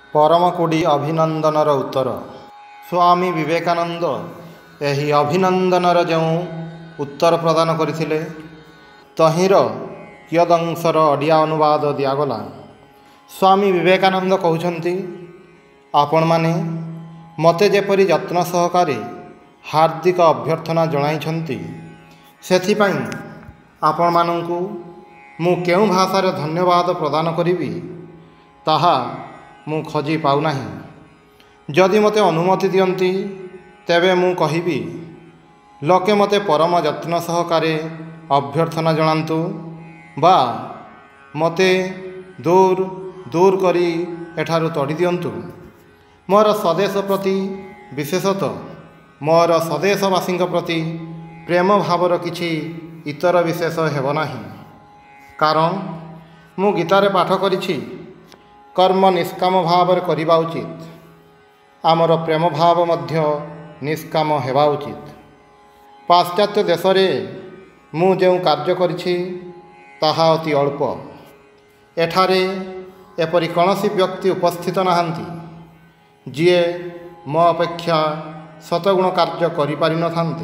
परमकोड़ी अभिनंदनर उत्तर। स्वामी विवेकानंद यही अभिनंदनर जो उत्तर प्रदान करथिले तहिर कियदंशर अडिया अनुवाद दिगला। स्वामी विवेकानंद कहउछंती, आपण माने मते जेपरी यत्न सहकारे हार्दिक अभ्यर्थना जणाइछंती, सेथिपाई आपण मानंकु मु केउ भाषार धन्यवाद प्रदान करिबी ताहा मु खोजी पाउनाही। जदि मते अनुमति दियंती तेबे मु कहिबी, लोके मते परम यत्न सहकारे अभ्यर्थना जणांतु बा मते दूर दूर करी एठारु तड़ी दियंतु। मोर स्वदेश प्रति विशेषतः मोर स्वदेशवासी प्रति प्रेम भावर किछि इतर विशेष हेब नाही। कारण मु गीतारे पाठ करिछि, कर्म निष्काम भाव करिबा उचित, आमर प्रेम भाव मध्य निष्काम हेबा उचित। पाश्चात्य देश रे मु जो कार्य करिछि ताहा अति अल्प। एठारे एपरि कौनसी व्यक्ति उपस्थित नाहांती जिए मो अपेक्षा शतगुण कार्य करि पारि न थांते।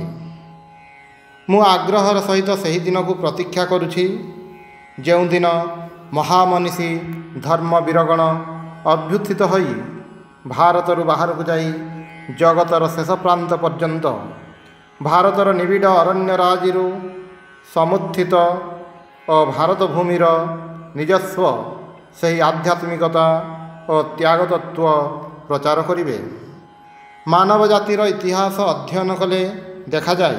मु आग्रहर सहित सही दिन को प्रतीक्षा करुछि जो दिन महामनीषी धर्म वीरगण अभ्युत्थित होई भारतर बाहर को जाई जगतर शेष प्रांत पर्यंत भारतर निबिड़ अरण्य राजिरु समुत्थित और भारत भूमिर निजस्व सही आध्यात्मिकता और त्याग तत्व प्रचार करिवे। मानव जातिर इतिहास अध्ययन कले देखा जाए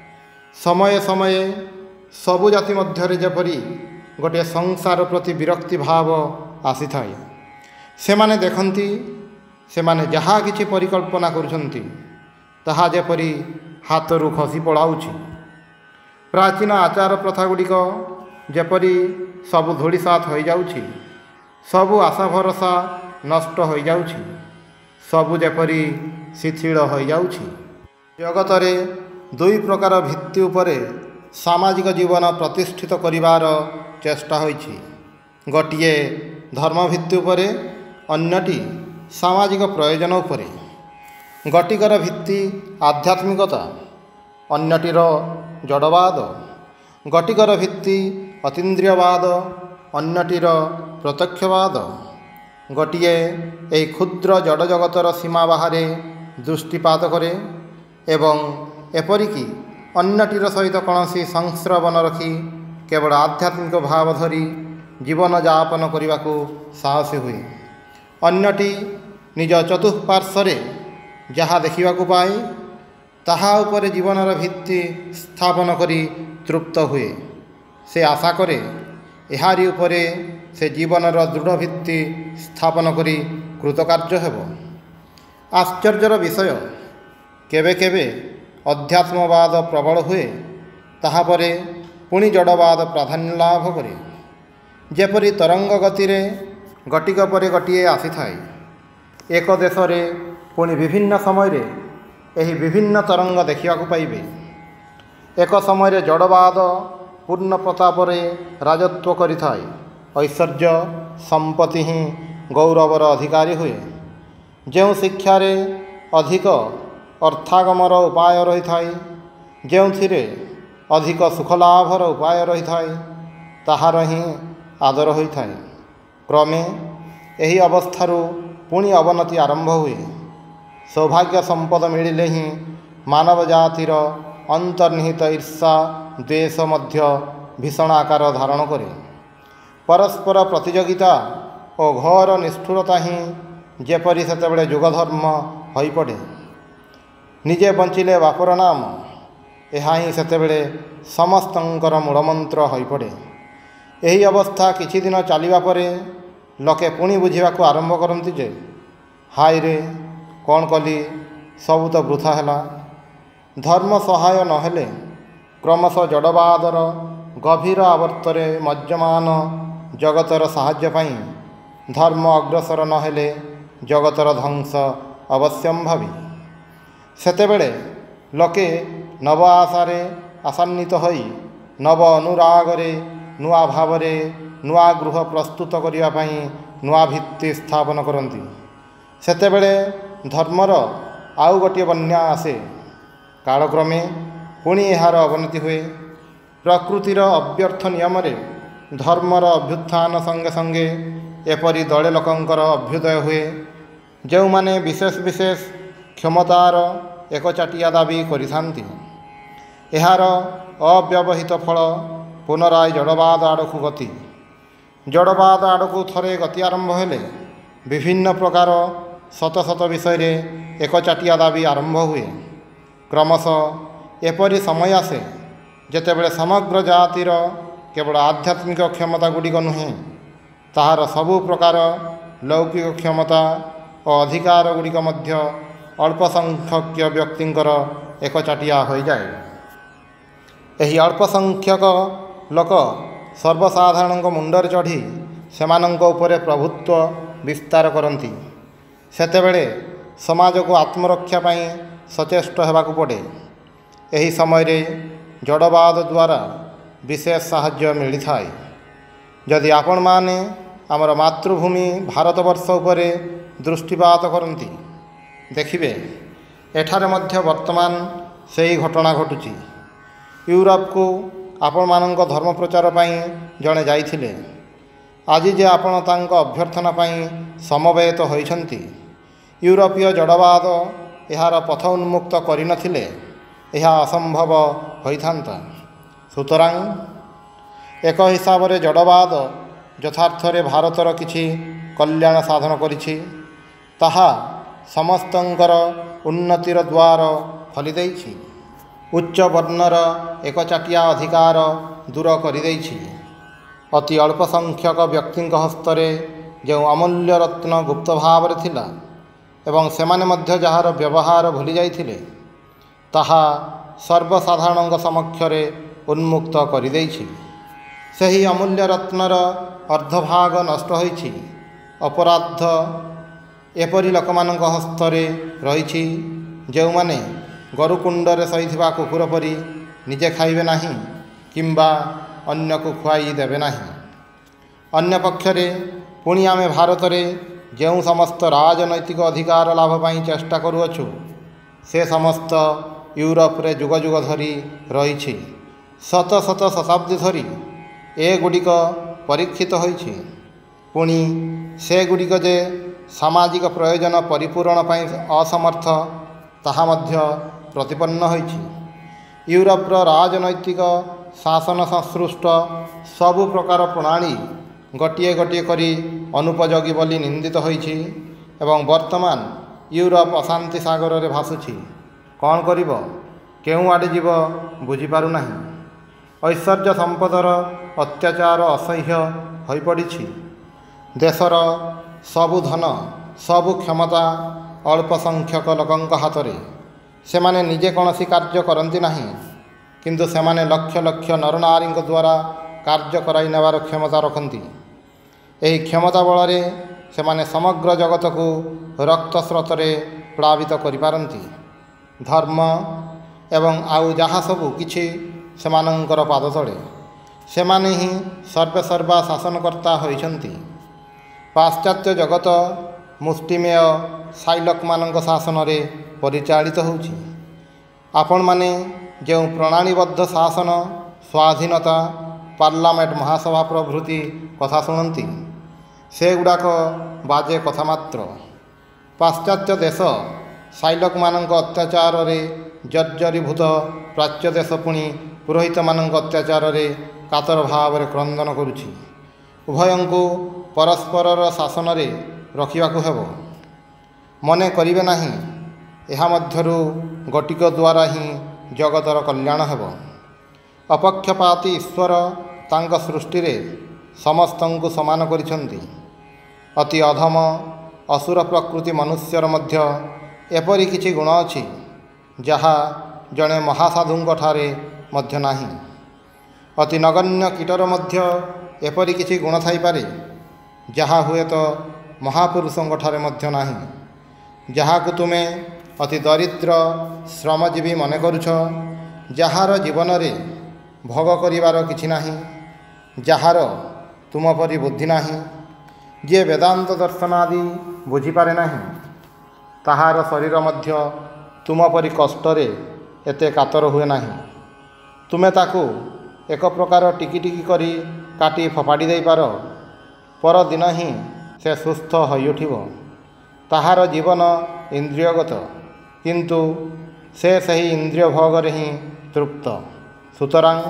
समय समय सबु जाति मध्यरे जेपरि गोटे संसार प्रति विरक्ति भाव आसी थाए। सेमाने देखंती सेमाने जहा किछि परिकल्पना करुछंती ताहा जेपरि हाथरू खसी पड़ाउछि। प्राचीन आचार प्रथा गुड़िक जेपरि सबु धूलिसात हो जाउछि, सबु आशा भरोसा नष्ट हो जाउछि, सबु जेपरि शिथिल हो जाउछि। जगतरे दुई प्रकार भित्ति उपरे सामाजिक जीवन प्रतिष्ठित करिवार चेष्टा होइछि। गोटिए धर्म भित्ति उपरे, अन्यटी सामाजिक प्रयोजन उपरे। गोटिकर भित्ति आध्यात्मिकता, अन्यटीर जड़वाद। गोटिकर भित्ति अतीन्द्रियवाद, अन्यटीर प्रत्यक्षवाद। गोटिए एई क्षुद्र जड़ जगतर सीमा बाहरे दृष्टिपात करे एवं एपरिकी अन्यटीर सहित कौनसी संस्रव न रखी केवल आध्यात्मिक भाव धरी जीवन यापन करने को साहसी हुए। अन्यटी निज चतुष्पार्श्वरे जहाँ देखा पाए ताहा उपरे जीवनर भित्ति स्थापन करी तृप्त हुए। से आशा करे एहारी उपरे से जीवनर दृढ़ भित्ति स्थापन करी कृतकार्य हेब। आश्चर्यर विषय, केबे केबे अध्यात्मवाद प्रबल हुए ताहा परे पुणी जड़वाद प्राधान्य लाभ करे। जेपरि तरंग गतिरे गटिक परे गटिए आसी थाए, एक देश रे पुणी विभिन्न समय रे एही विभिन्न तरंग देखा पाइबे। एक समय रे जड़वाद पूर्ण प्रताप रे राजत्व करि थाए, ऐश्वर्य संपत्ति ही गौरवर अधिकारी हुए। जो शिक्षा रे अधिक अर्थागमर उपाय रही थाए, जोंथिरे अधिक सुखलाभर उपाय रही थाए, ताहार ही आदर होई थाए। क्रमे एही अवस्थारू पुणी अवनति आरंभ हुए। सौभाग्य संपद मिलिले ही मानव जातिर अंतर्निहित ईर्षा द्वेष मध्य भीषण आकार धारण करे। परस्पर प्रतियोगिता और घोर निष्ठुरता ही जेपरि सेतेबेले युगधर्म होई पड़े। निजे बंचिले बापर नाम, यह ही सेतेबेले समस्तंकर मूलमंत्र होई पड़े। यही अवस्था किछि दिन चलिबा परे लोके पुणी बुझिबाकू आरंभ करती जे हाय रे कौन कली, सबु तो वृथा हैला। धर्म सहाय नहेले क्रमशः जड़वादर गभीर आवर्तरे मज्जमान जगतर साहाय्य पाई धर्म अग्रसर नहेले जगतर ध्वंस अवश्यंभावी। सेतेबेले लोके नव आशारे आशान्वित होई नव अनुरागरे नुआ भावरे नुआ गृह प्रस्तुत करने नुआ भित्ति स्थापन करती। ସେତେବେଳେ ଧର୍ମର ଆଉ ଗୋଟିଏ ବନ୍ୟା ଆସେ। କାଳକ୍ରମେ ପୁଣି ଏହାର ଅବନତି ହୁଏ। ପ୍ରକୃତିର ଅବ୍ୟର୍ଥ ନିୟମରେ ଧର୍ମର ଅଭ୍ୟୁତ୍ଥାନ ସଙ୍ଗେ ସଙ୍ଗେ ଏପରି ଦଳେ ଲୋକଙ୍କର ଅଭ୍ୟୁଦୟ ହୁଏ, ଯେଉଁମାନେ ବିଶେଷ ବିଶେଷ କ୍ଷମତାର ଏକଚାଟିଆ ଦାବି କରିଥାନ୍ତି। ଏହାର ଅବ୍ୟବହିତ ଫଳ ପୁନରାୟ ଜଡ଼ବାଦ ଆଡ଼କୁ ଗତି। ଜଡ଼ବାଦ ଆଡ଼କୁ ଥରେ ଗତି ଆରମ୍ଭ ହେଲେ ବିଭିନ୍ନ ପ୍ରକାର ଶତ ଶତ ବିଷୟରେ ଏକଚାଟିଆ ଦାବି ଆରମ୍ଭ ହୁଏ। କ୍ରମଶଃ ଏପରି ସମୟ ଆସେ ଯେତେବେଳେ ସମଗ୍ର ଜାତିର କେବଳ ଆଧ୍ୟାତ୍ମିକ କ୍ଷମତା ଗୁଡ଼ିକ ନୁହେଁ, ତାହାର ସବୁ ପ୍ରକାର ଲୌକିକ କ୍ଷମତା ଓ ଅଧିକାର ଗୁଡ଼ିକ ମଧ୍ୟ ଅଳ୍ପ ସଂଖ୍ୟକ ବ୍ୟକ୍ତିଙ୍କର ଏକଚାଟିଆ ହୋଇଯାଏ। ଏହି ଅଳ୍ପ ସଂଖ୍ୟକ ଲୋକ ସର୍ବସାଧାରଣଙ୍କ ମୁଣ୍ଡରେ ଚଢ଼ି ସେମାନଙ୍କ ଉପରେ ପ୍ରଭୁତ୍ୱ ବିସ୍ତାର କରନ୍ତି। ସେତେବେଳେ ସମାଜକୁ ଆତ୍ମରକ୍ଷା ପାଇଁ ସଚେଷ୍ଟ ହେବାକୁ ପଡ଼େ। ଏହି ସମୟରେ ଜଡ଼ବାଦ ଦ୍ୱାରା ବିଶେଷ ସାହାଯ୍ୟ ମିଳିଥାଏ। ଯଦି ଆପଣମାନେ ଆମର ମାତୃଭୂମି ଭାରତବର୍ଷ ଉପରେ ଦୃଷ୍ଟିପାତ କରନ୍ତି, ଦେଖିବେ ଏଠାରେ ମଧ୍ୟ ବର୍ତ୍ତମାନ ସେହି ଘଟଣା ଘଟୁଛି। ୟୁରୋପକୁ ଆପଣମାନଙ୍କ ଧର୍ମ ପ୍ରଚାର ପାଇଁ ଜଣେ ଯାଇଥିଲେ। ଆଜି ଯେ ଆପଣ ତାଙ୍କ ଅଭ୍ୟର୍ଥନା ପାଇଁ ସମବେତ ହୋଇଛନ୍ତି, ୟୁରୋପୀୟ ଜଡ଼ବାଦ ଏହାର ପଥ ଉନ୍ମୁକ୍ତ କରିନଥିଲେ ଏହା ଅସମ୍ଭବ ହୋଇଥାନ୍ତା। ସୁତରାଂ ଏକ ହିସାବରେ ଜଡ଼ବାଦ ଯଥାର୍ଥରେ ଭାରତର କିଛି କଲ୍ୟାଣ ସାଧନ କରିଛି। ତାହା ସମସ୍ତଙ୍କର ଉନ୍ନତିର ଦ୍ୱାର ଖୋଲିଦେଇଛି। ଉଚ୍ଚ ବର୍ଣ୍ଣର ଏକଚାଟିଆ ଅଧିକାର ଦୂର କରିଦେଇଛି। ଅତି ଅଳ୍ପ ସଂଖ୍ୟକ ବ୍ୟକ୍ତିଙ୍କ ହସ୍ତରେ ଯେଉଁ ଅମୂଲ୍ୟ ରତ୍ନ ଗୁପ୍ତ ଭାବରେ ଥିଲା ଏବଂ ସେମାନେ ମଧ୍ୟ ଯାହାର ବ୍ୟବହାର ଭୁଲି ଯାଇଥିଲେ, ତାହା ସର୍ବସାଧାରଣଙ୍କ ସମକ୍ଷରେ ଉନ୍ମୁକ୍ତ କରିଦେଇଛି। ସେହି ଅମୂଲ୍ୟ ରତ୍ନର ଅର୍ଦ୍ଧଭାଗ ନଷ୍ଟ ହୋଇଛି। ଅପରାଧ ଏପରି ଲୋକମାନଙ୍କ ହସ୍ତରେ ରହିଛି, ଯେଉଁମାନେ ଗୋରୁକୁଣ୍ଡରେ ଶୋଇଥିବା କୁକୁର ପରି ନିଜେ ଖାଇବେ ନାହିଁ କିମ୍ବା ଅନ୍ୟକୁ ଖୁଆଇ ଦେବେ ନାହିଁ। ଅନ୍ୟପକ୍ଷରେ ପୁଣି ଆମେ ଭାରତରେ ଯେଉଁ ସମସ୍ତ ରାଜନୈତିକ ଅଧିକାର ଲାଭ ପାଇଁ ଚେଷ୍ଟା କରୁଅଛୁ, ସେ ସମସ୍ତ ୟୁରୋପରେ ଯୁଗ ଯୁଗ ଧରି ରହିଛି। ଶତ ଶତ ଶତାବ୍ଦୀ ଧରି ଏଗୁଡ଼ିକ ପରୀକ୍ଷିତ ହୋଇଛି। ପୁଣି ସେଗୁଡ଼ିକ ଯେ ସାମାଜିକ ପ୍ରୟୋଜନ ପରିପୂରଣ ପାଇଁ ଅସମର୍ଥ, ତାହା ମଧ୍ୟ ପ୍ରତିପନ୍ନ ହୋଇଛି। ୟୁରୋପର ରାଜନୈତିକ ଶାସନ ସଂସୃଷ୍ଟ ସବୁ ପ୍ରକାର ପ୍ରଣାଳୀ ଗୋଟିଏ ଗୋଟିଏ କରି ଅନୁପଯୋଗୀ ବୋଲି ନିନ୍ଦିତ ହୋଇଛି ଏବଂ ବର୍ତ୍ତମାନ ୟୁରୋପ ଅଶାନ୍ତି ସାଗରରେ ଭାସୁଛି। କ'ଣ କରିବ, କେଉଁ ଆଡ଼େ ଯିବ ବୁଝିପାରୁନାହିଁ। ଐଶ୍ୱର୍ଯ୍ୟ ସମ୍ପଦର ଅତ୍ୟାଚାର ଅସହ୍ୟ ହୋଇପଡ଼ିଛି। ଦେଶର ସବୁ ଧନ, ସବୁ କ୍ଷମତା ଅଳ୍ପ ସଂଖ୍ୟକ ଲୋକଙ୍କ ହାତରେ। ସେମାନେ ନିଜେ କୌଣସି କାର୍ଯ୍ୟ କରନ୍ତି ନାହିଁ, କିନ୍ତୁ ସେମାନେ ଲକ୍ଷ ଲକ୍ଷ ନରନାରୀଙ୍କ ଦ୍ୱାରା କାର୍ଯ୍ୟ କରାଇ ନେବାର କ୍ଷମତା ରଖନ୍ତି। ଏହି କ୍ଷମତା ବଳରେ ସେମାନେ ସମଗ୍ର ଜଗତକୁ ରକ୍ତ ସ୍ରୋତରେ ପ୍ଳାବିତ କରିପାରନ୍ତି। ଧର୍ମ ଏବଂ ଆଉ ଯାହା ସବୁ କିଛି ସେମାନଙ୍କର ପାଦ ତଳେ। ସେମାନେ ହିଁ ସର୍ବେସର୍ବା ଶାସନକର୍ତ୍ତା ହୋଇଛନ୍ତି। ପାଶ୍ଚାତ୍ୟ ଜଗତ ମୁଷ୍ଟିମେୟ ସାଇଲକମାନଙ୍କ ଶାସନରେ ପରିଚାଳିତ ହେଉଛି। ଆପଣମାନେ ଯେଉଁ ପ୍ରଣାଳୀବଦ୍ଧ ଶାସନ, ସ୍ୱାଧୀନତା, ପାର୍ଲାମେଣ୍ଟ, ମହାସଭା ପ୍ରଭୃତି କଥା ଶୁଣନ୍ତି, ସେଗୁଡ଼ାକ ବାଜେ କଥା ମାତ୍ର। ପାଶ୍ଚାତ୍ୟ ଦେଶ ସାଇଲକମାନଙ୍କ ଅତ୍ୟାଚାରରେ ଜର୍ଜରୀଭୂତ, ପ୍ରାଚ୍ୟ ଦେଶ ପୁଣି ପୁରୋହିତମାନଙ୍କ ଅତ୍ୟାଚାରରେ କାତର ଭାବରେ କ୍ରନ୍ଦନ କରୁଛି। ଉଭୟଙ୍କୁ ପରସ୍ପରର ଶାସନରେ ରଖିବାକୁ ହେବ। ମନେ କରିବେ ନାହିଁ, ଏହା ମଧ୍ୟରୁ ଗୋଟିକ ଦ୍ୱାରା ହିଁ ଜଗତର କଲ୍ୟାଣ ହେବ। ଅପକ୍ଷପାତୀ ଈଶ୍ୱର ତାଙ୍କ ସୃଷ୍ଟିରେ ସମସ୍ତଙ୍କୁ ସମାନ କରିଛନ୍ତି। ଅତି ଅଧମ ଅସୁର ପ୍ରକୃତି ମନୁଷ୍ୟର ମଧ୍ୟ ଏପରି କିଛି ଗୁଣ ଅଛି, ଯାହା ଜଣେ ମହାସାଧୁଙ୍କଠାରେ ମଧ୍ୟ ନାହିଁ। ଅତି ନଗଣ୍ୟ କୀଟର ମଧ୍ୟ ଏପରି କିଛି ଗୁଣ ଥାଇପାରେ, ଯାହା ହୁଏତ ମହାପୁରୁଷଙ୍କଠାରେ ମଧ୍ୟ ନାହିଁ। ଯାହାକୁ ତୁମେ ଅତି ଦରିଦ୍ର ଶ୍ରମଜୀବୀ ମନେ କରୁଛ, ଯାହାର ଜୀବନରେ ଭୋଗ କରିବାର କିଛି ନାହିଁ, ଯାହାର ତୁମ ପରି ବୁଦ୍ଧି ନାହିଁ, ଯିଏ ବେଦାନ୍ତ ଦର୍ଶନ ଆଦି ବୁଝିପାରେ ନାହିଁ, ତାହାର ଶରୀର ମଧ୍ୟ ତୁମ ପରି କଷ୍ଟରେ ଏତେ କାତର ହୁଏ ନାହିଁ। ତୁମେ ତାକୁ ଏକ ପ୍ରକାର ଟିକି ଟିକି କରି କାଟି ଫୋପାଡ଼ି ଦେଇପାର, ପରଦିନ ହିଁ ସେ ସୁସ୍ଥ ହୋଇଉଠିବ। ତାହାର ଜୀବନ ଇନ୍ଦ୍ରିୟଗତ, କିନ୍ତୁ ସେ ସେହି ଇନ୍ଦ୍ରିୟ ଭୋଗରେ ହିଁ ତୃପ୍ତ। ସୁତରାଂ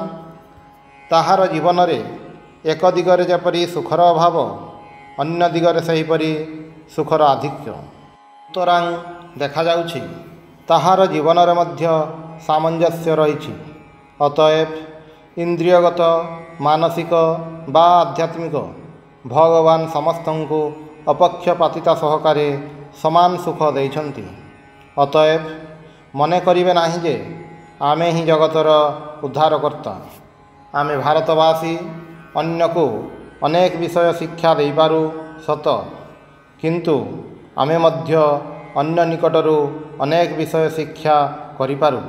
ତାହାର ଜୀବନରେ ଏକ ଦିଗରେ ଯେପରି ସୁଖର ଅଭାବ, ଅନ୍ୟ ଦିଗରେ ସେହିପରି ସୁଖର ଆଧିକ୍ୟ। ସୁତରାଂ ଦେଖାଯାଉଛି ତାହାର ଜୀବନରେ ମଧ୍ୟ ସାମଞ୍ଜସ୍ୟ ରହିଛି। ଅତଏବ ଇନ୍ଦ୍ରିୟଗତ, ମାନସିକ ବା ଆଧ୍ୟାତ୍ମିକ ଭଗବାନ ସମସ୍ତଙ୍କୁ ଅପକ୍ଷପାତିତା ସହକାରେ ସମାନ ସୁଖ ଦେଇଛନ୍ତି। ଅତଏବ ମନେ କରିବେ ନାହିଁ ଯେ ଆମେ ହିଁ ଜଗତର ଉଦ୍ଧାରକର୍ତ୍ତା। ଆମେ ଭାରତବାସୀ ଅନ୍ୟକୁ ଅନେକ ବିଷୟ ଶିକ୍ଷା ଦେଇପାରୁ ସତ, କିନ୍ତୁ ଆମେ ମଧ୍ୟ ଅନ୍ୟ ନିକଟରୁ ଅନେକ ବିଷୟ ଶିକ୍ଷା କରିପାରୁ।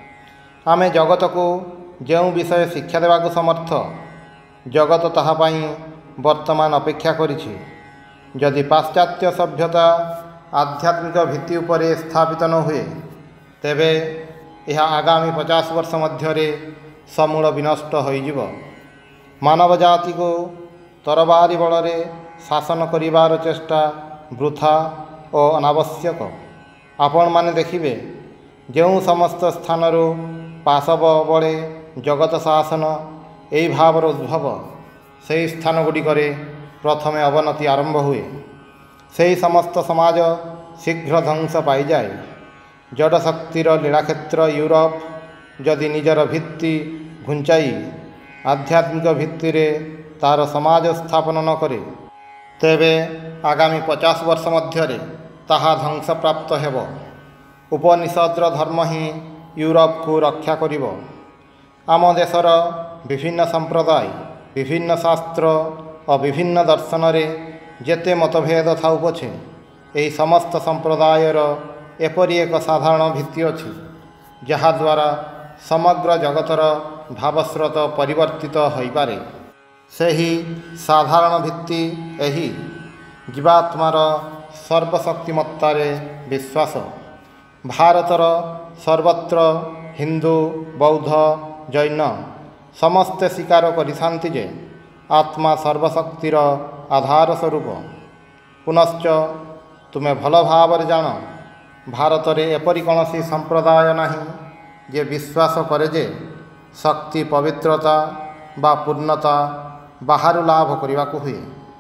ଆମେ ଜଗତକୁ ଯେଉଁ ବିଷୟ ଶିକ୍ଷା ଦେବାକୁ ସମର୍ଥ, ଜଗତ ତାହା ପାଇଁ ବର୍ତ୍ତମାନ ଅପେକ୍ଷା କରିଛି। ଯଦି ପାଶ୍ଚାତ୍ୟ ସଭ୍ୟତା ଆଧ୍ୟାତ୍ମିକ ଭିତ୍ତି ଉପରେ ସ୍ଥାପିତ ନ ହୁଏ, ତେବେ ଏହା ଆଗାମୀ 50 ବର୍ଷ ମଧ୍ୟରେ ସମୂଳ ବିନଷ୍ଟ ହୋଇଯିବ। ମାନବ ଜାତିକୁ ତରବାରୀ ବଳରେ ଶାସନ କରିବାର ଚେଷ୍ଟା ବୃଥା ଓ ଅନାବଶ୍ୟକ। ଆପଣମାନେ ଦେଖିବେ, ଯେଉଁ ସମସ୍ତ ସ୍ଥାନରୁ ପାଶବ ବଳେ ଜଗତ ଶାସନ ଏହି ଭାବର ଉଦ୍ଭବ, ସେହି ସ୍ଥାନଗୁଡ଼ିକରେ ପ୍ରଥମେ ଅବନତି ଆରମ୍ଭ ହୁଏ। ସେହି ସମସ୍ତ ସମାଜ ଶୀଘ୍ର ଧ୍ୱଂସ ପାଇଯାଏ। ଜଡ଼ଶକ୍ତିର ଲୀଳାକ୍ଷେତ୍ର ୟୁରୋପ ଯଦି ନିଜର ଭିତ୍ତି ଘୁଞ୍ଚାଇ ଆଧ୍ୟାତ୍ମିକ ଭିତ୍ତିରେ ତାହାର ସମାଜ ସ୍ଥାପନ ନ କରେ, ତେବେ ଆଗାମୀ 50 ବର୍ଷ ମଧ୍ୟରେ ତାହା ଧ୍ୱଂସପ୍ରାପ୍ତ ହେବ। ଉପନିଷଦର ଧର୍ମ ହିଁ ୟୁରୋପକୁ ରକ୍ଷା କରିବ। ଆମ ଦେଶର ବିଭିନ୍ନ ସମ୍ପ୍ରଦାୟ, ବିଭିନ୍ନ ଶାସ୍ତ୍ର ଓ ବିଭିନ୍ନ ଦର୍ଶନରେ ଯେତେ ମତଭେଦ ଥାଉ ପଛେ, ଏହି ସମସ୍ତ ସମ୍ପ୍ରଦାୟର ଏପରି ଏକ ସାଧାରଣ ଭିତ୍ତି ଅଛି, ଯାହାଦ୍ୱାରା ସମଗ୍ର ଜଗତର ଭାବସ୍ରୋତ ପରିବର୍ତ୍ତିତ ହୋଇପାରେ। ସେହି ସାଧାରଣ ଭିତ୍ତି ଏହି ଜୀବାତ୍ମାର ସର୍ବଶକ୍ତିମତ୍ତାରେ ବିଶ୍ୱାସ। ଭାରତର ସର୍ବତ୍ର ହିନ୍ଦୁ, ବୌଦ୍ଧ, ଜୈନ ସମସ୍ତେ ସ୍ୱୀକାର କରିଥାନ୍ତି ଯେ ଆତ୍ମା ସର୍ବଶକ୍ତିର ଆଧାର ସ୍ୱରୂପ। ପୁନଶ୍ଚ ତୁମେ ଭଲ ଭାବରେ ଜାଣ, ଭାରତରେ ଏପରି କୌଣସି ସମ୍ପ୍ରଦାୟ ନାହିଁ ଯେ ବିଶ୍ୱାସ କରେ ଯେ ଶକ୍ତି ପବିତ୍ରତା ବା ପୂର୍ଣ୍ଣତା ବାହାରୁ ଲାଭ କରିବାକୁ ହୁଏ।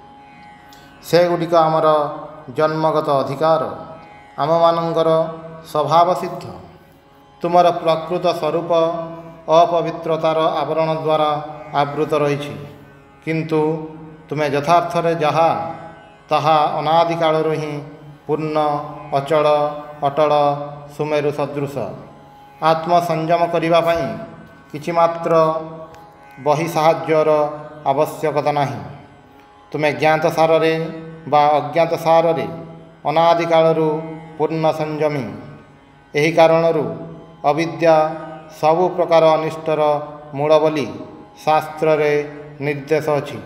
ସେଗୁଡ଼ିକ ଆମର ଜନ୍ମଗତ ଅଧିକାର, ଆମମାନଙ୍କର ସ୍ୱଭାବ ସିଦ୍ଧ। ତୁମର ପ୍ରକୃତ ସ୍ୱରୂପ ଅପବିତ୍ରତାର ଆବରଣ ଦ୍ୱାରା ଆବୃତ ରହିଛି, କିନ୍ତୁ ତୁମେ ଯଥାର୍ଥରେ ଯାହା, ତାହା ଅନାଦି କାଳରୁ ହିଁ ପୂର୍ଣ୍ଣ, ଅଚଳ, ଅଟଳ, ସୁମେରୁ ସଦୃଶ। ଆତ୍ମସଂଯମ କରିବା ପାଇଁ କିଛି ମାତ୍ର ବହି ସାହାଯ୍ୟର ଆବଶ୍ୟକତା ନାହିଁ। ତୁମେ ଜ୍ଞାତ ସାରରେ ବା ଅଜ୍ଞାତ ସାରରେ ଅନାଦି କାଳରୁ ପୂର୍ଣ୍ଣ ସଂଯମୀ। ଏହି କାରଣରୁ ଅବିଦ୍ୟା ସବୁ ପ୍ରକାର ଅନିଷ୍ଟର ମୂଳ ବୋଲି ଶାସ୍ତ୍ରରେ ନିର୍ଦ୍ଦେଶ ଅଛି।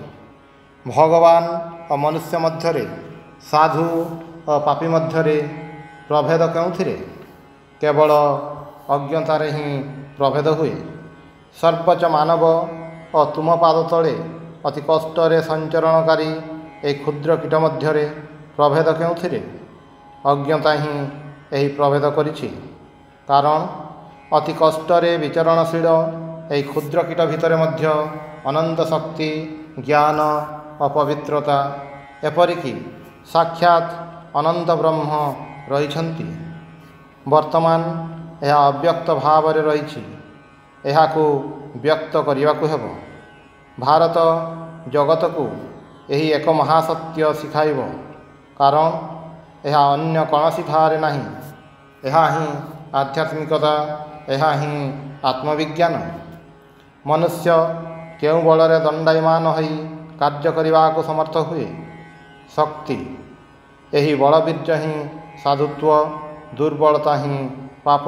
ଭଗବାନ ଓ ମନୁଷ୍ୟ ମଧ୍ୟରେ, ସାଧୁ ଓ ପାପୀ ମଧ୍ୟରେ ପ୍ରଭେଦ କେଉଁଥିରେ? କେବଳ ଅଜ୍ଞତାରେ ହିଁ ପ୍ରଭେଦ ହୁଏ। ସର୍ବୋଚ୍ଚ ମାନବ ଓ ତୁମ ପାଦ ତଳେ ଅତି କଷ୍ଟରେ ସଞ୍ଚରଣକାରୀ ଏହି କ୍ଷୁଦ୍ର କୀଟ ମଧ୍ୟରେ ପ୍ରଭେଦ କେଉଁଥିରେ? ଅଜ୍ଞତା ହିଁ ଏହି ପ୍ରଭେଦ କରିଛି। କାରଣ ଅତି କଷ୍ଟରେ ବିଚରଣଶୀଳ ଏହି କ୍ଷୁଦ୍ର କୀଟ ଭିତରେ ମଧ୍ୟ ଅନନ୍ତ ଶକ୍ତି, ଜ୍ଞାନ ଓ ପବିତ୍ରତା, ଏପରିକି ସାକ୍ଷାତ ଅନନ୍ତ ବ୍ରହ୍ମ ରହିଛନ୍ତି। ବର୍ତ୍ତମାନ ଏହା ଅବ୍ୟକ୍ତ ଭାବରେ ରହିଛି। ଏହାକୁ ବ୍ୟକ୍ତ କରିବାକୁ ହେବ। ଭାରତ ଜଗତକୁ ଏହି ଏକ ମହାସତ୍ୟ ଶିଖାଇବ, କାରଣ ଏହା ଅନ୍ୟ କୌଣସି ଠାରେ ନାହିଁ। ଏହା ହିଁ ଆଧ୍ୟାତ୍ମିକତା, ଏହା ହିଁ ଆତ୍ମବିଜ୍ଞାନ। ମନୁଷ୍ୟ କେଉଁ ବଳରେ ଦଣ୍ଡାୟମାନ ହୋଇ କାର୍ଯ୍ୟ କରିବାକୁ ସମର୍ଥ ହୁଏ? ଶକ୍ତି। ଏହି ବଳବୀର୍ଯ୍ୟ ହିଁ ସାଧୁତ୍ୱ, ଦୁର୍ବଳତା ହିଁ ପାପ।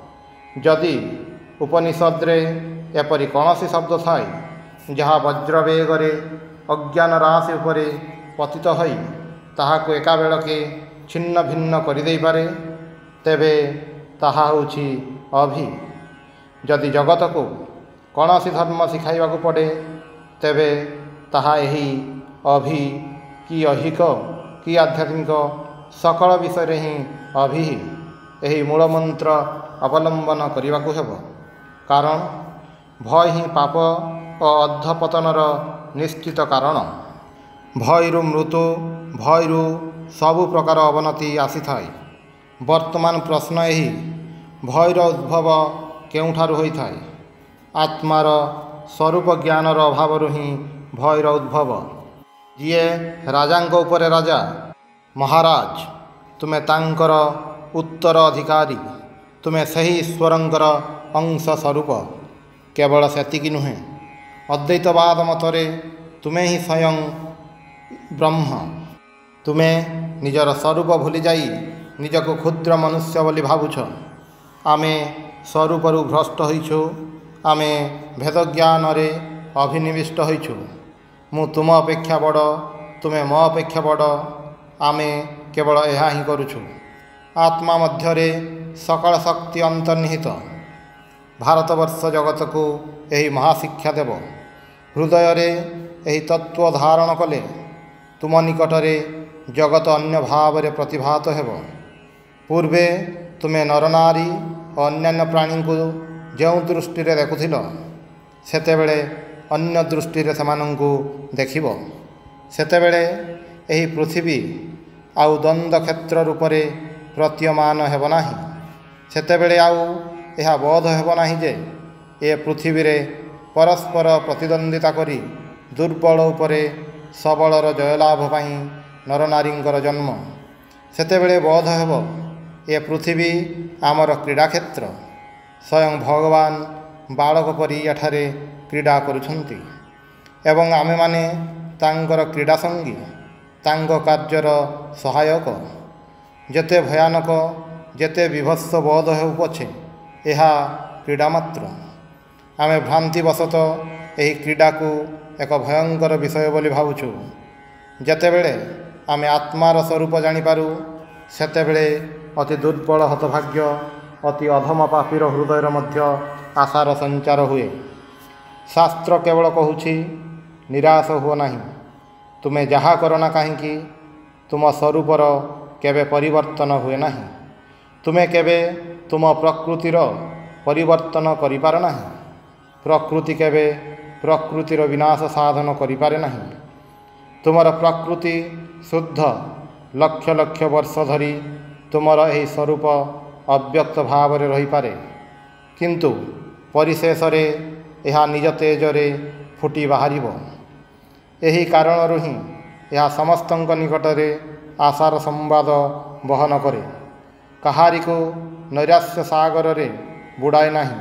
ଯଦି ଉପନିଷଦରେ ଏପରି କୌଣସି ଶବ୍ଦ ଥାଏ ଯାହା ବଜ୍ରବେଗରେ ଅଜ୍ଞାନ ରାଶି ଉପରେ ପତିତ ହୋଇ ତାହାକୁ ଏକାବେଳକେ ଛିନ୍ନ ଭିନ୍ନ କରିଦେଇପାରେ, ତେବେ ତାହା ହେଉଛି ଅଭି। ଯଦି ଜଗତକୁ କୌଣସି ଧର୍ମ ଶିଖାଇବାକୁ ପଡ଼େ ତେବେ ତାହା ଏହି ଅଭି କି ଐହିକ କି ଆଧ୍ୟାତ୍ମିକ ସକଳ ବିଷୟରେ ହିଁ ଅଭି। ଏହି ମୂଳମନ୍ତ୍ର ଅବଲମ୍ବନ କରିବାକୁ ହେବ, କାରଣ ଭୟ ହିଁ ପାପ ଓ ଅଧପତନର ନିଶ୍ଚିତ କାରଣ। ଭୟରୁ ମୃତ୍ୟୁ, ଭୟରୁ ସବୁ ପ୍ରକାର ଅବନତି ଆସିଥାଏ। ବର୍ତ୍ତମାନ ପ୍ରଶ୍ନ ଏହି, ଭୟର ଉଦ୍ଭବ କେଉଁଠାରୁ ହୋଇଥାଏ? ଆତ୍ମାର ସ୍ୱରୂପ ଜ୍ଞାନର ଅଭାବରୁ ହିଁ ଭୟର ଉଦ୍ଭବ। ଯିଏ ରାଜାଙ୍କ ଉପରେ ରାଜା, ମହାରାଜ, ତୁମେ ତାଙ୍କର ଉତ୍ତର ଅଧିକାରୀ, ତୁମେ ସେହି ଈଶ୍ୱରଙ୍କର ଅଂଶ ସ୍ୱରୂପ। କେବଳ ସେତିକି ନୁହେଁ, ଅଦ୍ୱୈତବାଦ ମତରେ ତୁମେ ହିଁ ସ୍ୱୟଂ ବ୍ରହ୍ମ। ତୁମେ ନିଜର ସ୍ୱରୂପ ଭୁଲିଯାଇ ନିଜକୁ କ୍ଷୁଦ୍ର ମନୁଷ୍ୟ ବୋଲି ଭାବୁଛ। ଆମେ ସ୍ୱରୂପରୁ ଭ୍ରଷ୍ଟ ହୋଇଛୁ। ଆମେ ଭେଦଜ୍ଞାନରେ ଅଭିନିବିଷ୍ଟ ହୋଇଛୁ। ମୁଁ ତୁମ ଅପେକ୍ଷା ବଡ଼, ତୁମେ ମୋ ଅପେକ୍ଷା ବଡ଼। ଆମେ କେବଳ ଏହା ହିଁ କରୁଛୁ। ଆତ୍ମା ମଧ୍ୟରେ ସକଳ ଶକ୍ତି ଅନ୍ତର୍ନିହିତ। ଭାରତବର୍ଷ ଜଗତକୁ ଏହି ମହାଶିକ୍ଷା ଦେବ। ହୃଦୟରେ ଏହି ତତ୍ତ୍ୱ ଧାରଣ କଲେ ତୁମ ନିକଟରେ ଜଗତ ଅନ୍ୟ ଭାବରେ ପ୍ରତିଭାତ ହେବ। ପୂର୍ବେ ତୁମେ ନରନାରୀ ଓ ଅନ୍ୟାନ୍ୟ ପ୍ରାଣୀଙ୍କୁ ଯେଉଁ ଦୃଷ୍ଟିରେ ଦେଖୁଥିଲ, ସେତେବେଳେ ଅନ୍ୟ ଦୃଷ୍ଟିରେ ସେମାନଙ୍କୁ ଦେଖିବ। ସେତେବେଳେ ଏହି ପୃଥିବୀ ଆଉ ଦ୍ୱନ୍ଦ୍ୱକ୍ଷେତ୍ର ରୂପରେ ପ୍ରତୀୟମାନ ହେବ ନାହିଁ। ସେତେବେଳେ ଆଉ ଏହା ବୋଧ ହେବ ନାହିଁ ଯେ ଏ ପୃଥିବୀରେ ପରସ୍ପର ପ୍ରତିଦ୍ୱନ୍ଦ୍ୱିତା କରି ଦୁର୍ବଳ ଉପରେ ସବଳର ଜୟଲାଭ ପାଇଁ ନରନାରୀଙ୍କର ଜନ୍ମ। ସେତେବେଳେ ବୋଧ ହେବ ଏ ପୃଥିବୀ ଆମର କ୍ରୀଡ଼ାକ୍ଷେତ୍ର। ସ୍ୱୟଂ ଭଗବାନ ବାଳକ ପରି ଏଠାରେ କ୍ରୀଡ଼ା କରୁଛନ୍ତି ଏବଂ ଆମେମାନେ ତାଙ୍କର କ୍ରୀଡ଼ା ସଙ୍ଗୀ, ତାଙ୍କ କାର୍ଯ୍ୟର ସହାୟକ। ଯେତେ ଭୟାନକ, ଯେତେ ବିଭତ୍ସ ବୋଧ ହେଉ ପଛେ ଏହା କ୍ରୀଡ଼ା ମାତ୍ର। ଆମେ ଭ୍ରାନ୍ତିବଶତଃ ଏହି କ୍ରୀଡ଼ାକୁ ଏକ ଭୟଙ୍କର ବିଷୟ ବୋଲି ଭାବୁଛୁ। ଯେତେବେଳେ ଆମେ ଆତ୍ମାର ସ୍ୱରୂପ ଜାଣିପାରୁ, ସେତେବେଳେ ଅତି ଦୁର୍ବଳ ହତଭାଗ୍ୟ, ଅତି ଅଧମ ପାପୀର ହୃଦୟରେ ମଧ୍ୟ ଆଶାର ସଞ୍ଚାର ହୁଏ। ଶାସ୍ତ୍ର କେବଳ କହୁଛି, ନିରାଶ ହୁଅ ନାହିଁ। ତୁମେ ଯାହା କର ନା କାହିଁକି, ତୁମ ସ୍ୱରୂପର କେବେ ପରିବର୍ତ୍ତନ ହୁଏ ନାହିଁ। ତୁମେ କେବେ ତୁମ ପ୍ରକୃତିର ପରିବର୍ତ୍ତନ କରିପାର ନାହିଁ। ପ୍ରକୃତି କେବେ ପ୍ରକୃତିର ବିନାଶ ସାଧନ କରିପାରେ ନାହିଁ। ତୁମର ପ୍ରକୃତି ଶୁଦ୍ଧ। ଲକ୍ଷ ଲକ୍ଷ ବର୍ଷ ଧରି ତୁମର ଏହି ସ୍ୱରୂପ ଅବ୍ୟକ୍ତ ଭାବରେ ରହିପାରେ, କିନ୍ତୁ ପରିଶେଷରେ ଏହା ନିଜ ତେଜରେ ଫୁଟି ବାହାରିବ। ଏହି କାରଣରୁ ହିଁ ଏହା ସମସ୍ତଙ୍କ ନିକଟରେ ଆଶାର ସମ୍ବାଦ ବହନ କରେ। କାହାରିକୁ ନୈରାଶ୍ୟ ସାଗରରେ ବୁଡ଼ାଏ ନାହିଁ।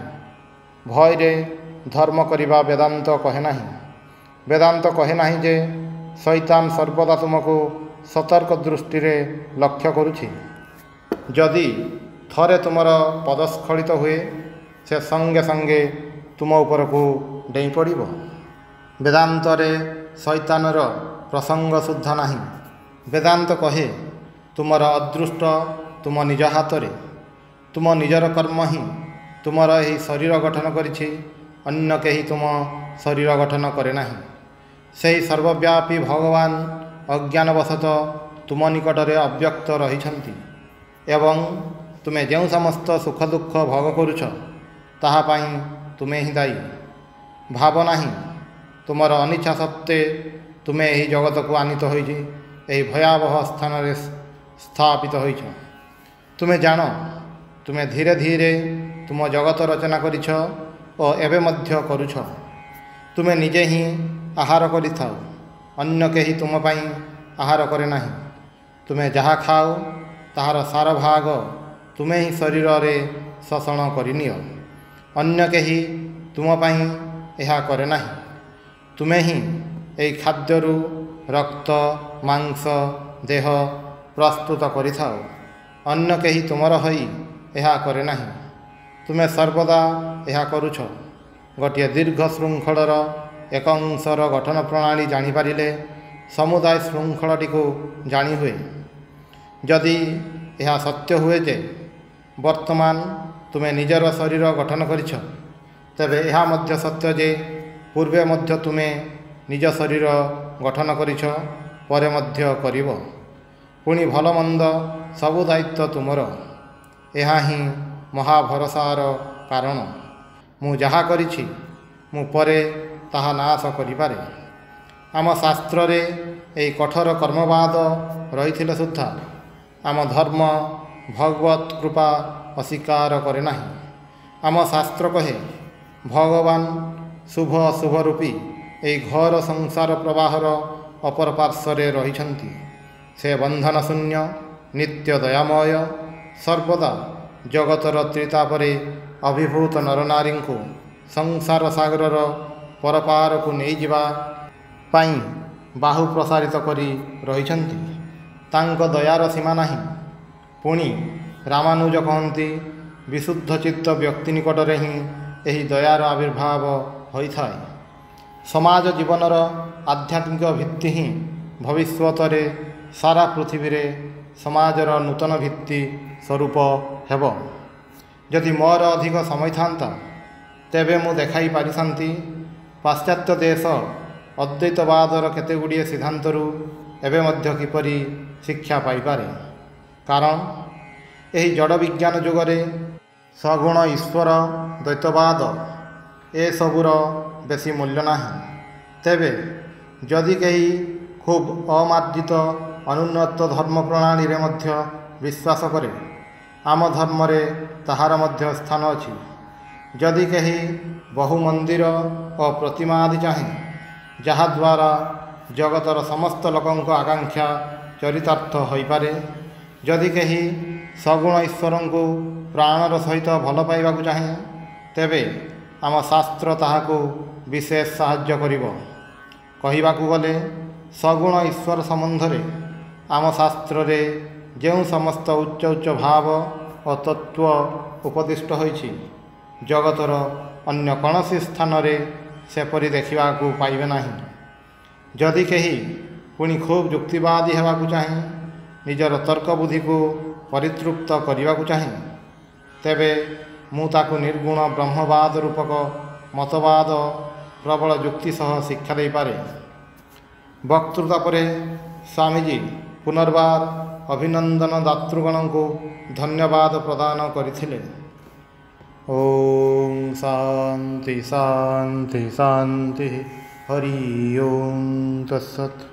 ଭୟରେ ଧର୍ମ କରିବା ବେଦାନ୍ତ କହେ ନାହିଁ। ବେଦାନ୍ତ କହେ ନାହିଁ ଯେ ଶୈତାନ ସର୍ବଦା ତୁମକୁ ସତର୍କ ଦୃଷ୍ଟିରେ ଲକ୍ଷ୍ୟ କରୁଛି। ଯଦି ଥରେ ତୁମର ପଦସ୍ଖଳିତ ହୁଏ, ସେ ସଙ୍ଗେ ସଙ୍ଗେ ତୁମ ଉପରକୁ ଡେଇଁ ପଡ଼ିବ। ବେଦାନ୍ତରେ ଶୈତାନର ପ୍ରସଙ୍ଗ ସୁଦ୍ଧା ନାହିଁ। ବେଦାନ୍ତ କହେ, ତୁମର ଅଦୃଷ୍ଟ ତୁମ ନିଜ ହାତରେ। ତୁମ ନିଜର କର୍ମ ହିଁ ତୁମର ଏହି ଶରୀର ଗଠନ କରିଛି। ଅନ୍ୟ କେହି ତୁମ ଶରୀର ଗଠନ କରେ ନାହିଁ। ସେହି ସର୍ବବ୍ୟାପୀ ଭଗବାନ ଅଜ୍ଞାନବଶତଃ ତୁମ ନିକଟରେ ଅବ୍ୟକ୍ତ ରହିଛନ୍ତି ଏବଂ ତୁମେ ଯେଉଁ ସମସ୍ତ ସୁଖ ଦୁଃଖ ଭୋଗ କରୁଛ, ତାହା ପାଇଁ ତୁମେ ହିଁ ଦାୟୀ। ଭାବ ନାହିଁ, ତୁମର ଅନିଚ୍ଛା ସତ୍ତ୍ୱେ ତୁମେ ଏହି ଜଗତକୁ ଆନିତ ହୋଇଛି, ଏହି ଭୟାବହ ସ୍ଥାନରେ ସ୍ଥାପିତ ହୋଇଛ। ତୁମେ ଜାଣ, ତୁମେ ଧୀରେ ଧୀରେ ତୁମ ଜଗତ ରଚନା କରିଛ ଓ ଏବେ ମଧ୍ୟ କରୁଛ। ତୁମେ ନିଜେ ହିଁ ଆହାର କରିଥାଅ, ଅନ୍ୟ କେହି ତୁମ ପାଇଁ ଆହାର କରେ ନାହିଁ। ତୁମେ ଯାହା ଖାଅ, ତାହାର ସାର ଭାଗ ତୁମେ ହିଁ ଶରୀରରେ ଶୋଷଣ କରିନିଅ। ଅନ୍ୟ କେହି ତୁମ ପାଇଁ ଏହା କରେ ନାହିଁ। ତୁମେ ହିଁ ଏହି ଖାଦ୍ୟରୁ ରକ୍ତ, ମାଂସ, ଦେହ ପ୍ରସ୍ତୁତ କରିଥାଅ। ଅନ୍ୟ କେହି ତୁମର ହୋଇ ଏହା କରେ ନାହିଁ। ତୁମେ ସର୍ବଦା ଏହା କରୁଛ। ଗୋଟିଏ ଦୀର୍ଘ ଶୃଙ୍ଖଳର ଏକ ଅଂଶର ଗଠନ ପ୍ରଣାଳୀ ଜାଣିପାରିଲେ ସମୁଦାୟ ଶୃଙ୍ଖଳଟିକୁ ଜାଣିହୁଏ। ଯଦି ଏହା ସତ୍ୟ ହୁଏ ଯେ ବର୍ତ୍ତମାନ ତୁମେ ନିଜର ଶରୀର ଗଠନ କରିଛ, ତେବେ ଏହା ମଧ୍ୟ ସତ୍ୟ ଯେ ପୂର୍ବେ ମଧ୍ୟ ତୁମେ ନିଜ ଶରୀର ଗଠନ କରିଛ, ପରେ ମଧ୍ୟ କରିବ। ପୁଣି ଭଲ ମନ୍ଦ ସବୁ ଦାୟିତ୍ୱ ତୁମର। ଏହା ହିଁ ମହାଭରସାର କାରଣ। ମୁଁ ଯାହା କରିଛି ମୁଁ ପରେ ତାହା ନାଶ କରିପାରେ। ଆମ ଶାସ୍ତ୍ରରେ ଏହି କଠୋର କର୍ମବାଦ ରହିଥିଲେ ସୁଦ୍ଧା ଆମ ଧର୍ମ ଭଗବତ କୃପା ଅସ୍ୱୀକାର କରେ ନାହିଁ। ଆମ ଶାସ୍ତ୍ର କହେ, ଭଗବାନ ଶୁଭ ଅଶୁଭ ରୂପୀ ଏହି ଘୋର ସଂସାର ପ୍ରବାହର ଅପର ପାର୍ଶ୍ୱରେ ରହିଛନ୍ତି। ସେ ବନ୍ଧନ ଶୂନ୍ୟ, ନିତ୍ୟ ଦୟାମୟ, ସର୍ବଦା ଜଗତର ତ୍ରିତାପରେ ଅଭିଭୂତ ନରନାରୀଙ୍କୁ ସଂସାର ସାଗରର ପରପାରକୁ ନେଇଯିବା ପାଇଁ ବାହୁ ପ୍ରସାରିତ କରି ରହିଛନ୍ତି। ତାଙ୍କ ଦୟାର ସୀମା ନାହିଁ। ପୁଣି ରାମାନୁଜ କହନ୍ତି, ବିଶୁଦ୍ଧ ଚିତ୍ତ ବ୍ୟକ୍ତି ନିକଟରେ ହିଁ ଏହି ଦୟାର ଆବିର୍ଭାବ ହୋଇଥାଏ। ସମାଜ ଜୀବନର ଆଧ୍ୟାତ୍ମିକ ଭିତ୍ତି ହିଁ ଭବିଷ୍ୟତରେ ସାରା ପୃଥିବୀରେ ସମାଜର ନୂତନ ଭିତ୍ତି ସ୍ୱରୂପ ହେବ। ଯଦି ମୋର ଅଧିକ ସମୟ ଥାନ୍ତା, ତେବେ ମୁଁ ଦେଖାଇ ପାରିଥାନ୍ତି ପାଶ୍ଚାତ୍ୟ ଦେଶ ଅଦ୍ୱୈତବାଦର କେତେଗୁଡ଼ିଏ ସିଦ୍ଧାନ୍ତରୁ ଏବେ ମଧ୍ୟ କିପରି ଶିକ୍ଷା ପାଇପାରେ। କାରଣ ଏହି ଜଡ଼ ବିଜ୍ଞାନ ଯୁଗରେ ସଗୁଣ ଈଶ୍ୱର ଦ୍ୱୈତବାଦ ଏସବୁର ବେଶୀ ମୂଲ୍ୟ ନାହିଁ। ତେବେ ଯଦି କେହି ଖୁବ୍ ଅମାର୍ଜିତ ଅନୁନ୍ନତ ଧର୍ମ ପ୍ରଣାଳୀରେ ମଧ୍ୟ ବିଶ୍ୱାସ କରେ, ଆମ ଧର୍ମରେ ତାହାର ମଧ୍ୟ ସ୍ଥାନ ଅଛି। ଯଦି କେହି ବହୁ ମନ୍ଦିର ଓ ପ୍ରତିମା ଆଦି ଚାହେଁ, ଯାହାଦ୍ୱାରା ଜଗତର ସମସ୍ତ ଲୋକଙ୍କ ଆକାଂକ୍ଷା ଚରିତାର୍ଥ ହୋଇପାରେ, ଯଦି କେହି ସଗୁଣ ଈଶ୍ୱରଙ୍କୁ ପ୍ରାଣର ସହିତ ଭଲ ପାଇବାକୁ ଚାହେଁ, ତେବେ ଆମ ଶାସ୍ତ୍ର ତାହାକୁ ବିଶେଷ ସାହାଯ୍ୟ କରିବ। କହିବାକୁ ଗଲେ ସଗୁଣ ଈଶ୍ୱର ସମ୍ବନ୍ଧରେ ଆମ ଶାସ୍ତ୍ରରେ ଯେଉଁ ସମସ୍ତ ଉଚ୍ଚ ଉଚ୍ଚ ଭାବ ଓ ତତ୍ତ୍ୱ ଉପଦିଷ୍ଟ ହୋଇଛି, ଜଗତର ଅନ୍ୟ କୌଣସି ସ୍ଥାନରେ ସେପରି ଦେଖିବାକୁ ପାଇବେ ନାହିଁ। ଯଦି କେହି ପୁଣି ଖୁବ୍ ଯୁକ୍ତିବାଦୀ ହେବାକୁ ଚାହେଁ, ନିଜର ତର୍କ ବୁଦ୍ଧିକୁ ପରିତୃପ୍ତ କରିବାକୁ ଚାହେଁ, ତେବେ ମୁଁ ତାକୁ ନିର୍ଗୁଣ ବ୍ରହ୍ମବାଦ ରୂପକ ମତବାଦ ପ୍ରବଳ ଯୁକ୍ତି ସହ ଶିକ୍ଷା ଦେଇପାରେ। ବକ୍ତୃତା ପରେ ସ୍ୱାମୀଜୀ ପୁନର୍ବାର ଅଭିନନ୍ଦନ ଦାତୃଗଣଙ୍କୁ ଧନ୍ୟବାଦ ପ୍ରଦାନ କରିଥିଲେ। ଓಂ ଶାନ୍ତି ଶାନ୍ତି ଶାନ୍ତି। ହରି ଓಂ ତତ୍ସତ୍।